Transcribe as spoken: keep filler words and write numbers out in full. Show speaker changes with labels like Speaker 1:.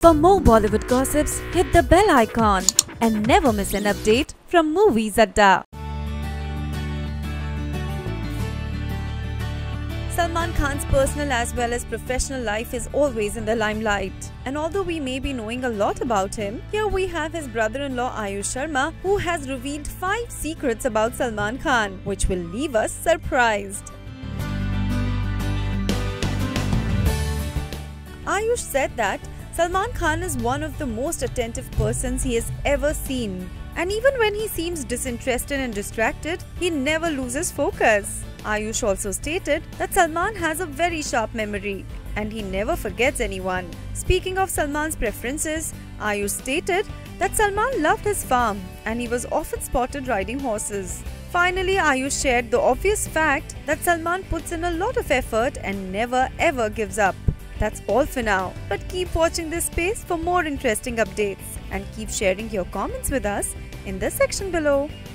Speaker 1: For more Bollywood gossips, hit the bell icon and never miss an update from Movies Adda. Salman Khan's personal as well as professional life is always in the limelight. And although we may be knowing a lot about him, here we have his brother-in-law Ayush Sharma, who has revealed five secrets about Salman Khan, which will leave us surprised. Ayush said that Salman Khan is one of the most attentive persons he has ever seen. And even when he seems disinterested and distracted, he never loses focus. Ayush also stated that Salman has a very sharp memory and he never forgets anyone. Speaking of Salman's preferences, Ayush stated that Salman loved his farm and he was often spotted riding horses. Finally, Ayush shared the obvious fact that Salman puts in a lot of effort and never ever gives up. That's all for now, but keep watching this space for more interesting updates and keep sharing your comments with us in the section below.